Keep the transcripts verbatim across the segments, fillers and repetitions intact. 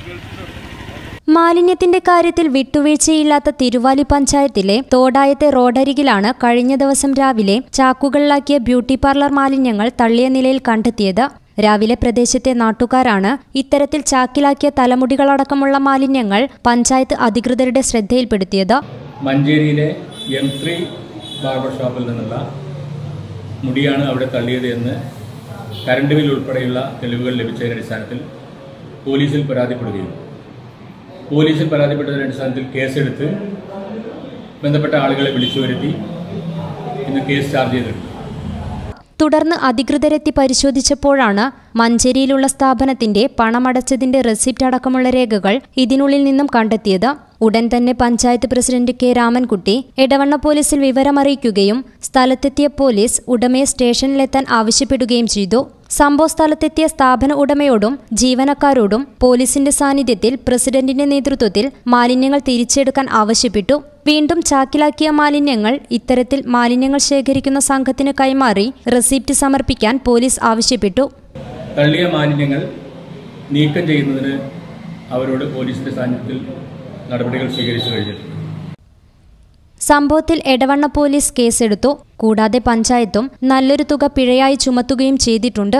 മാലിന്യത്തിന്റെ കാര്യത്തിൽ വിട്ടുവീഴ്ചയില്ലാത്ത തിരുവാലി പഞ്ചായത്തിലെ തോടായത്തെ റോഡരികിലാണ് കഴിഞ്ഞ ദിവസം രാവിലെ ചാക്കുകളിലാക്കിയ ബ്യൂട്ടി പാർലർ മാലിന്യങ്ങൾ തള്ളിയ നിലയിൽ കണ്ടെത്തിയത്. രാവിലെ പ്രദേശത്തെ നാട്ടുകാരാണ് ഇത്തരത്തിൽ ചാക്കിലാക്കിയ തലമുടികളടക്കമുള്ള മാലിന്യങ്ങൾ പഞ്ചായത്ത് അധികൃതരുടെ ശ്രദ്ധയിൽപ്പെടുത്തിയത്. മഞ്ചേരിയിലെ എം ത്രീ ബാർബർ ഷോപ്പിൽ നിന്നുള്ള മുടിയാണ് അവിടെ തള്ളിയത് എന്ന് കറണ്ട് ബിൽ ഉൾപ്പെടെയുള്ള തെളിവുകൾ ലഭിച്ചതിന്റെ അടിസ്ഥാനത്തിൽ പോലീസിൽ പരാതിപ്പെടുകയും പോലീസിൽ പരാതിപ്പെട്ടതിന്റെ അടിസ്ഥാനത്തിൽ കേസെടുത്ത് ബന്ധപ്പെട്ട ആളുകളെ വിളിച്ചു വരുത്തി ഇന്ന് കേസ് ചാർജ് ചെയ്തിട്ടുണ്ട്. തുടർന്ന് അധികൃതരെത്തി പരിശോധിച്ചപ്പോഴാണ് മഞ്ചേരിയിലുള്ള സ്ഥാപനത്തിന്റെ പണമടച്ചതിന്റെ റെസിപ്റ്റ് അടക്കമുള്ള രേഖകൾ ഇതിനുള്ളിൽ നിന്നും കണ്ടെത്തിയത്. ഉടൻ തന്നെ പഞ്ചായത്ത് പ്രസിഡന്റ് കെ രാമൻകുട്ടി എടവണ്ണ പോലീസിൽ വിവരമറിയിക്കുകയും സ്ഥലത്തെത്തിയ പോലീസ് ഉടമയെ സ്റ്റേഷനിലെത്താൻ ആവശ്യപ്പെടുകയും ചെയ്തു. സംഭവ സ്ഥലത്തെത്തിയ സ്ഥാപന ഉടമയോടും ജീവനക്കാരോടും പോലീസിന്റെ സാന്നിധ്യത്തിൽ പ്രസിഡന്റിന്റെ നേതൃത്വത്തിൽ മാലിന്യങ്ങൾ തിരിച്ചെടുക്കാൻ ആവശ്യപ്പെട്ടു. വീണ്ടും ചാക്കിലാക്കിയ മാലിന്യങ്ങൾ ഇത്തരത്തിൽ മാലിന്യങ്ങൾ ശേഖരിക്കുന്ന സംഘത്തിന് കൈമാറി റെസിപ്റ്റ് സമർപ്പിക്കാൻ പോലീസ് ആവശ്യപ്പെട്ടു. തള്ളിയ മാലിന്യങ്ങൾ നീക്കം ചെയ്യുന്നതിന് അവരോട് പോലീസിന്റെ സാന്നിധ്യത്തിൽ നടപടികൾ സ്വീകരിച്ചു കഴിഞ്ഞിട്ടുണ്ട്. സംഭവത്തിൽ എടവണ്ണ പോലീസ് കേസെടുത്തു. കൂടാതെ പഞ്ചായത്തും നല്ലൊരു തുക പിഴയായി ചുമത്തുകയും ചെയ്തിട്ടുണ്ട്.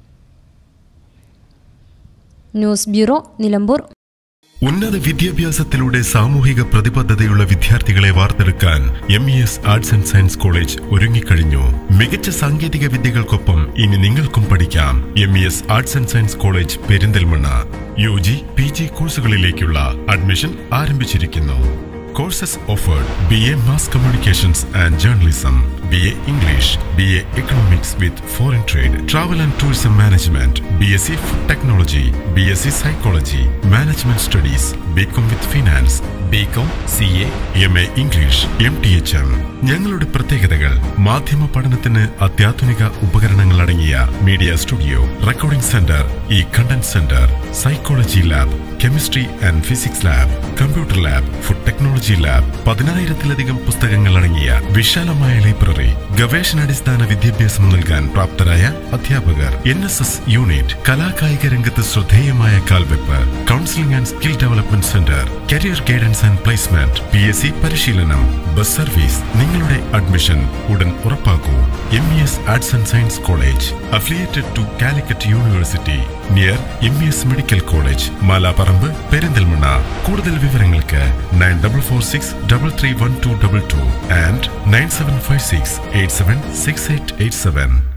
News bureau, Nilambur. ഉന്നത വിദ്യാഭ്യാസത്തിലൂടെ സാമൂഹിക പ്രതിബദ്ധതയുള്ള വിദ്യാർത്ഥികളെ വാർത്തെടുക്കാൻ M E S arts and science college ഒരുങ്ങിക്കഴിഞ്ഞു. മികച്ച സാങ്കേതിക വിദ്യകൾക്കൊപ്പം ഇനി നിങ്ങൾക്കും പഠിക്കാം. M E S arts and science college Perinthalmanna. U G P G കോഴ്സുകളിലേക്കുള്ള അഡ്മിഷൻ ആരംഭിച്ചിരിക്കുന്നു. Courses offered: B A Mass Communications and Journalism, B A English, B A Economics with Foreign Trade, Travel and Tourism Management, B S c Food Technology, B S c Psychology, Management Studies, B Com with Finance, B Com, C A, M A English, M T H M. ഞങ്ങളുടെ പ്രത്യേകതകൾ: മാധ്യമ പഠനത്തിന് അത്യാധുനിക ഉപകരണങ്ങൾ അടങ്ങിയ media studio, recording centre, E content centre, psychology lab, chemistry and physics lab, computer lab, food technology lab, പതിനായിരത്തിലധികം പുസ്തകങ്ങൾ അടങ്ങിയ വിശാലമായ ലൈബ്രറി, ഗവേഷണാടിസ്ഥാന വിദ്യാഭ്യാസം നൽകാൻ പ്രാപ്തരായ അധ്യാപകർ, എൻ എസ് എസ് യൂണിറ്റ്, കലാകായിക രംഗത്ത് ശ്രദ്ധേയമായ കാൽവെപ്പ്, counselling and skill development centre, career guidance and placement, P S C പരിശീലനം, ബസ് സർവീസ്. നിങ്ങളുടെ അഡ്മിഷൻ ഉടൻ ഉറപ്പാക്കൂ. M E S arts and science college, affiliated to Calicut university, near M E S medical college, Malapparamba, Perinthalmanna. കൂടുതൽ വിവരങ്ങൾക്ക് nine double four six double three one two double two and nine seven five six eight seven six eight eight seven.